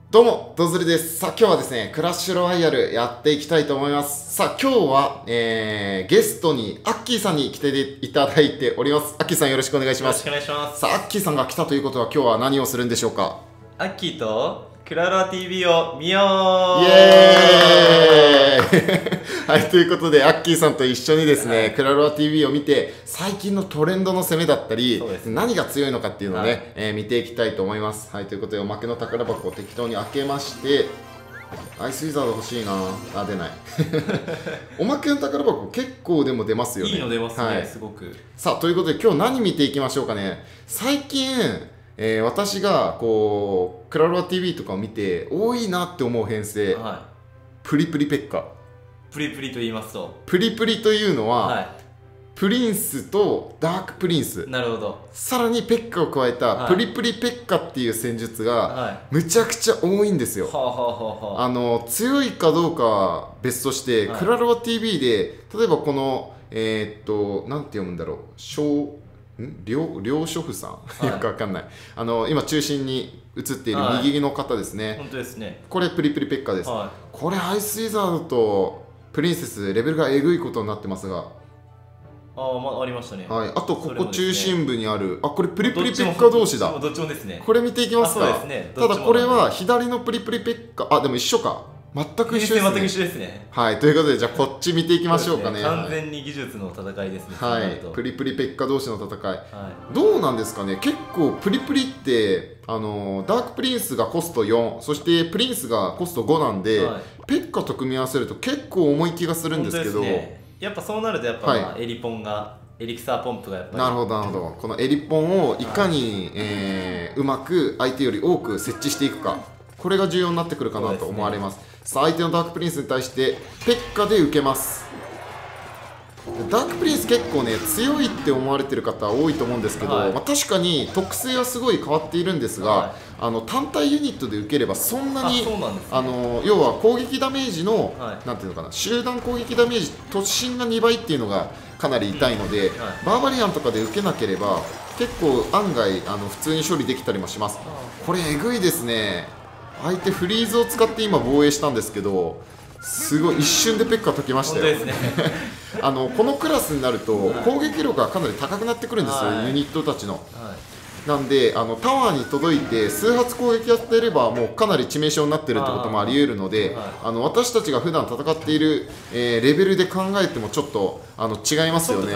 どうも、どずりです。さあ、今日はですね、クラッシュロワイヤルやっていきたいと思います。さあ、今日は、ゲストにアッキーさんに来ていただいております。アッキーさんよろしくお願いします。 よろしくお願いします。 さあ、アッキーさんが来たということは今日は何をするんでしょうか？ アッキーとクラロワ TV を見よう。 イエーイはい、ということで、アッキーさんと一緒にですね、 はい、 クラロワ TV を見て、最近のトレンドの攻めだったり、 ね、 何が強いのかっていうのをね、 はい、 見ていきたいと思います。はい、ということで、おまけの宝箱を適当に開けまして、アイスウィザード欲しいなあ、出ないおまけの宝箱結構でも出ますよね。 いいの出ますね、 はい、 すごく。 さあ、ということで今日何見ていきましょうかね。最近、私がこうクラロワ TV とかを見て多いなって思う編成、 はい、 プリプリペッカ。 プリプリと言いますと、 プリプリというのは、 はい、 プリンスとダークプリンス、 なるほど、 さらにペッカを加えたプリプリペッカっていう戦術がむちゃくちゃ多いんですよ。強いかどうかは別として、クラロワ TV で例えばこのなんて読むんだろう、両書夫さん、よくわかんない、今中心に映っている右の方ですね。 本当ですね。 これプリプリペッカです。これアイスウィザードとプリンセスレベルがえぐいことになってますが、 ありましたね。 はい、あとここ中心部にある、これプリプリペッカ同士だ。 どっちもですね。 これ見ていきますか。 そうですね。 ただこれは左のプリプリペッカ、でも一緒か。全く一緒ですね。 全く一緒ですね。 はい、ということでじゃあこっち見ていきましょうかね。 完全に技術の戦いですね。 はい、プリプリペッカ同士の戦い。 はい、 どうなんですかね。結構プリプリってダークプリンスがコスト4、そしてプリンスがコスト5なんで、ペッカと組み合わせると結構重い気がするんですけど、 やっぱそうなるとやっぱエリポンが、エリクサーポンプがやっぱり、 なるほどなるほど。このエリポンをいかに、うまく相手より多く設置していくか、これが重要になってくるかなと思われます。さあ、相手のダークプリンスに対してペッカで受けます。ダークプリンス結構ね強いって思われてる方多いと思うんですけど、確かに特性はすごい変わっているんですが、単体ユニットで受ければそんなに、要は攻撃ダメージの、なんていうのかな、集団攻撃ダメージ突進が2倍っていうのがかなり痛いので、バーバリアンとかで受けなければ結構案外普通に処理できたりもします。これえぐいですね。相手フリーズを使って今防衛したんですけど、すごい一瞬でペッカ解きましたよ。このクラスになると攻撃力がかなり高くなってくるんですよ、ユニットたちの。なんでタワーに届いて数発攻撃やっていればもうかなり致命傷になっているってこともあり得るので、私たちが普段戦っている、レベルで考えてもちょっと違いますよね。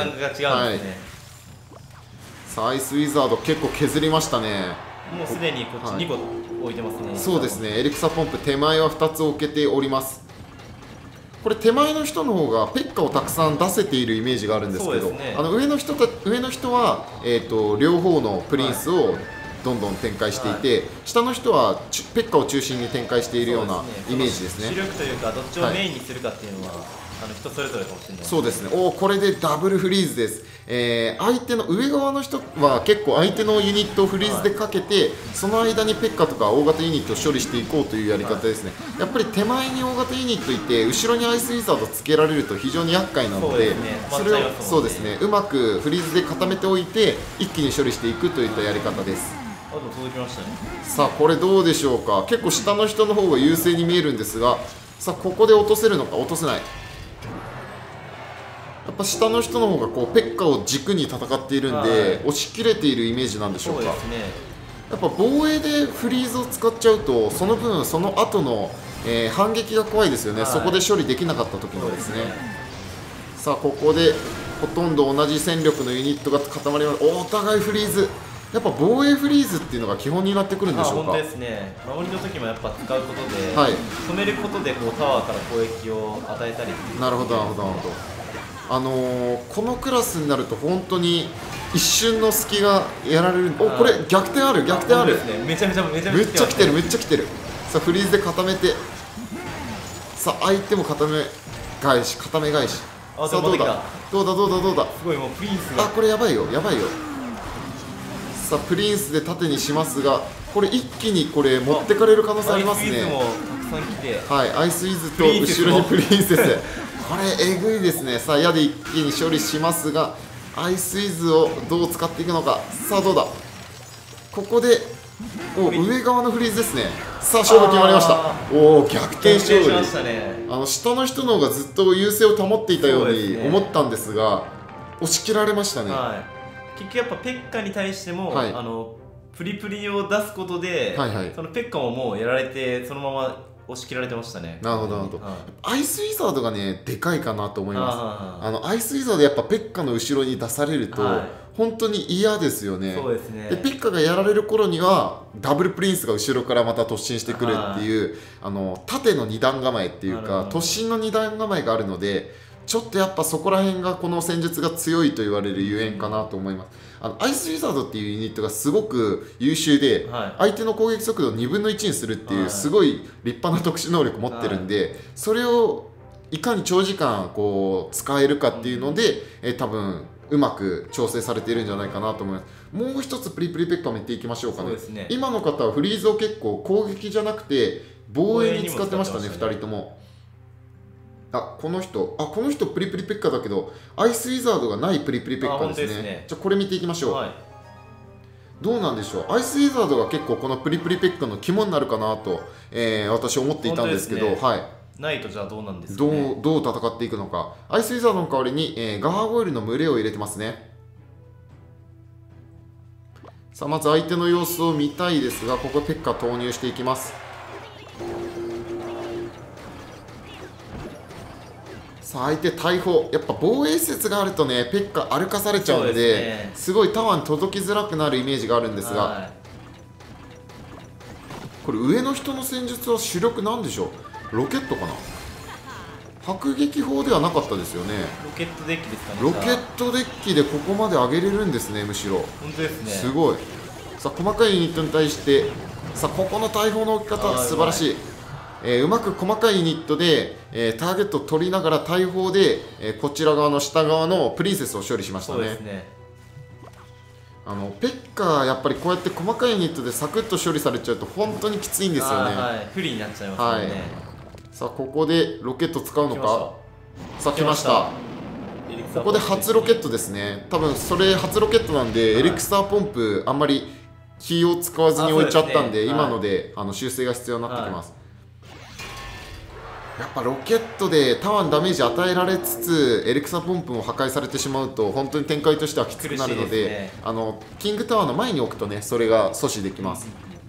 さあ、アイスウィザード結構削りましたね。 もうすでにこっち2個置いてますね。 そうですね。エリクサポンプ手前は2つ置けております。これ手前の人の方がペッカをたくさん出せているイメージがあるんですけど、上の人は、両方のプリンスをどんどん展開していて、下の人はペッカを中心に展開しているようなイメージですね。 主力というかどっちをメインにするかっていうのは、人それぞれかもしれない。 そうですね。これでダブルフリーズです。相手の上側の人は結構相手のユニットをフリーズでかけて、その間にペッカとか大型ユニットを処理していこうというやり方ですね。やっぱり手前に大型ユニットいて後ろにアイスウィザードつけられると非常に厄介なので、それをそうですね、うまくフリーズで固めておいて一気に処理していくといったやり方です。 届きましたね。 さあ、これどうでしょうか。結構下の人の方が優勢に見えるんですが、さあここで落とせるのか。落とせない。やっぱ下の人の方がこうペッカを軸に戦っているんで、押し切れているイメージなんでしょうか。やっぱ防衛でフリーズを使っちゃうとその分その後の、反撃が怖いですよね。そこで処理できなかった時のですね。さあここでほとんど同じ戦力のユニットが固まります。お互いフリーズ。やっぱ防衛フリーズっていうのが基本になってくるんでしょうか。 本当ですね。守りの時もやっぱ使うことで、止めることでこうタワーから攻撃を与えたり。 なるほどなるほどなるほど。このクラスになると本当に一瞬の隙がやられる。これ逆転ある、逆転ある。 めちゃ来てる、めっちゃ来てる。さあフリーズで固めて、さあ相手も固め返し。さあどうだ。 すごい、もうプリンスが、 これやばいよ。さあプリンスで縦にしますが、これ一気にこれ持ってかれる可能性ありますね。アイスウィズと後ろにプリンセス。これえぐいですね。さあ矢で一気に処理しますが、アイスウィズをどう使っていくのか。さあどうだ。ここでお、上側のフリーズですね。さあ勝負決まりました。おお、逆転勝利。 しましたね。 下の人の方がずっと優勢を保っていたように思ったんですが、押し切られましたね。 はい、結局やっぱペッカに対しても、プリプリを出すことで、そのペッカももうやられてそのまま押し切られてましたね。 なるほどなるほど。アイスウィザードがねでかいかなと思います。アイスウィザードやっぱペッカの後ろに出されると本当に嫌ですよね。 そうですね。 でペッカがやられる頃にはダブルプリンスが後ろからまた突進してくるっていう縦の二段構えっていうか突進の二段構えがあるので、ちょっとやっぱそこら辺がこの戦術が強いと言われるゆえんかなと思います。アイスウィザードっていうユニットがすごく優秀で、相手の攻撃速度を2分の1にするっていうすごい立派な特殊能力を持ってるんで、それをいかに長時間こう使えるかっていうので、多分うまく調整されているんじゃないかなと思います。もう一つプリプリペッカも言っていきましょうかね。今の方はフリーズを結構攻撃じゃなくて防衛に使ってましたね、2人とも。この人プリプリペッカだけどアイスウィザードがないプリプリペッカですね。じゃあこれ見ていきましょう。どうなんでしょう。アイスウィザードが結構このプリプリペッカの肝になるかなと、私思っていたんですけど、 ないとじゃあどうなんですかね。 どう戦っていくのか。アイスウィザードの代わりに、ガーゴイルの群れを入れてますね。さあまず相手の様子を見たいですが、ここペッカ投入していきます。さあ相手大砲、やっぱ防衛施設があるとねペッカ歩かされちゃうんで、すごいタワーに届きづらくなるイメージがあるんですが、これ上の人の戦術は主力なんでしょう。ロケットかな。迫撃砲ではなかったですよね。 ロケットデッキですかね。 ロケットデッキでここまで上げれるんですね。むしろ本当ですね。 すごい。さあ細かいユニットに対して、さあここの大砲の置き方素晴らしい。うまく細かいユニットで、ターゲットを取りながら大砲で、こちら側の下側のプリンセスを処理しましたね。ペッカやっぱりこうやって細かいユニットでサクッと処理されちゃうと本当にきついんですよね。 不利になっちゃいますね。 さあここでロケット使うのか。さあ来ました。ここで初ロケットですね。多分それ初ロケットなんで、エリクサーポンプあんまり気を使わずに置いちゃったんで、今ので修正が必要になってきます。やっぱロケットでタワーにダメージ与えられつつエレクサポンプも破壊されてしまうと本当に展開としてはきつくなるので、キングタワーの前に置くとねそれが阻止できます。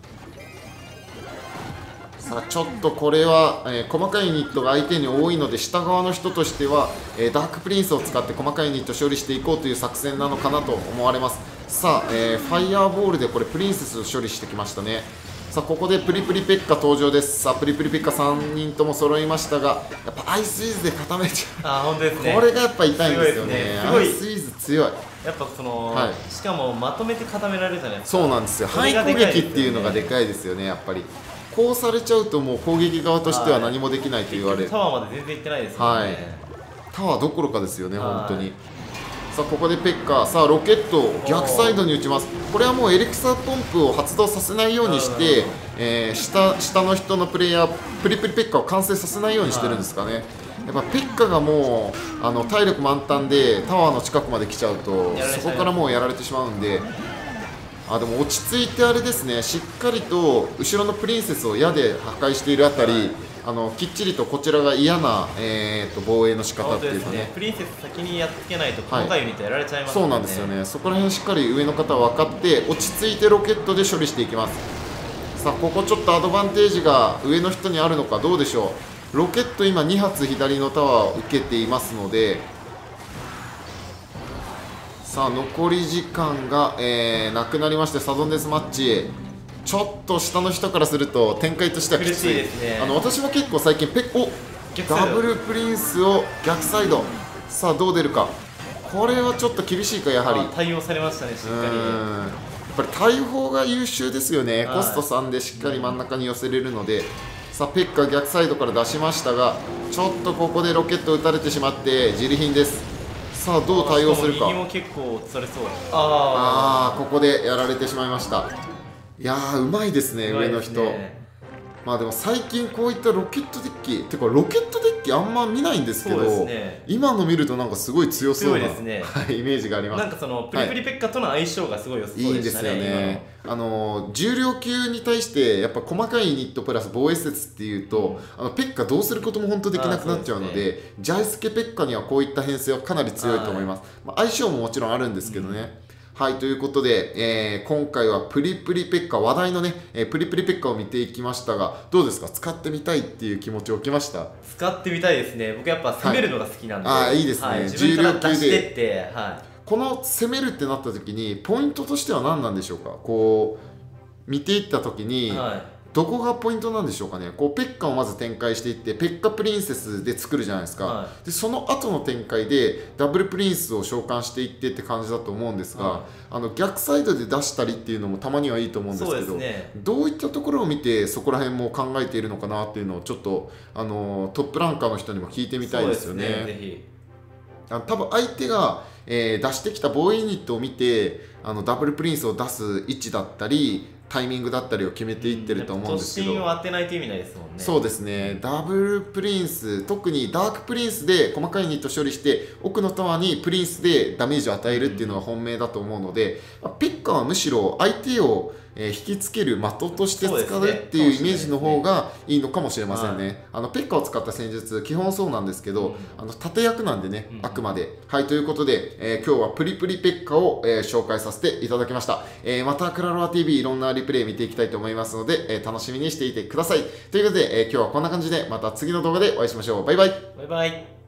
さあちょっとこれは、細かいユニットが相手に多いので下側の人としては、ダークプリンスを使って細かいユニット処理していこうという作戦なのかなと思われます。さあ、ファイヤーボールでこれプリンセスを処理してきましたね。さあここでプリプリペッカ登場です。さあプリプリペッカ3人とも揃いましたが、やっぱアイスイーズで固めちゃう。 本当ですね。 これがやっぱ痛いんですよね。アイスイーズ強い。 やっぱその、しかもまとめて固められるじゃないですか。そうなんですよ。範囲攻撃っていうのがでかいですよね。やっぱりこうされちゃうともう攻撃側としては何もできないと言われる。 タワーまで全然いってないですよね。 タワーどころかですよね本当に。さあここでペッカ、さあロケットを逆サイドに打ちます。これはもうエレクサーポンプを発動させないようにして、下の人のプレイヤープリプリペッカを完成させないようにしてるんですかね。やっぱペッカがもう体力満タンでタワーの近くまで来ちゃうとそこからもうやられてしまうんで、でも落ち着いてあれですね、しっかりと後ろのプリンセスを矢で破壊しているあたり、きっちりとこちらが嫌な、防衛の仕方っていうかね、 プリンセス先にやっつけないと細かいユニットやられちゃいますね。 そうなんですよね。そこら辺しっかり上の方は分かって落ち着いてロケットで処理していきます。さあここちょっとアドバンテージが上の人にあるのかどうでしょう。ロケット今2発左のタワーを受けていますので、さあ残り時間が、なくなりましてサドンデスマッチ、ちょっと下の人からすると展開としてはきついですね。私も結構最近ダブルプリンスを逆サイド、さあどう出るか。これはちょっと厳しいか。やはり対応されましたね、しっかり。 やっぱり大砲が優秀ですよね。コスト3でしっかり真ん中に寄せれるので、さあペッカ逆サイドから出しましたが、ちょっとここでロケット打たれてしまって自利品です。さあどう対応するか。 右も結構落とされそう。 ここでやられてしまいました。いやーうまいですね上の人。でも最近こういったロケットデッキってかロケットデッ機あんま見ないんですけど、今の見るとなんかすごい強そうなイメージがあります。 なんかそのプリプリペッカとの相性がすごい良さそうでしたね。いいんですよね。 重量級に対してやっぱ細かいユニットプラス防衛施設っていうと、ペッカどうすることも本当できなくなっちゃうので、ジャイスケペッカにはこういった編成はかなり強いと思います。相性ももちろんあるんですけどね。はい、ということで、今回はプリプリペッカ、話題のね、プリプリペッカを見ていきましたが、どうですか、使ってみたいっていう気持ち起きました？ 使ってみたいですね。僕やっぱ攻めるのが好きなんで、 いいですね、 重量級で。 この攻めるってなった時に、ポイントとしては何なんでしょうか？こう、見ていった時に、どこがポイントなんでしょうかね。こうペッカをまず展開していって、ペッカプリンセスで作るじゃないですか、でその後の展開でダブルプリンスを召喚していってって感じだと思うんですが、逆サイドで出したりっていうのもたまにはいいと思うんですけど、どういったところを見てそこら辺も考えているのかなっていうのをちょっとトップランカーの人にも聞いてみたいですよね。多分相手が、出してきた防衛ユニットを見てダブルプリンスを出す位置だったりタイミングだったりを決めていってると思うんですけど、 突進を当てないという意味ないですもんね。 そうですね、ダブルプリンス、特にダークプリンスで細かいユニット処理して奥のタワーにプリンスでダメージを与えるっていうのが本命だと思うので、ペッカはむしろ相手を引きつける的として使うっていうイメージの方がいいのかもしれませんね。ペッカを使った戦術基本そうなんですけど、盾役なんでね、あくまで。はい、ということで、今日はプリプリペッカを、紹介させていただきました。またクラロワ TV いろんなリプレイ見ていきたいと思いますので、楽しみにしていてください。ということで、今日はこんな感じでまた次の動画でお会いしましょう。バイバイ。 バイバイ。